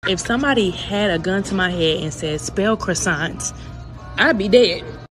If somebody had a gun to my head and said, spell croissants, I'd be dead.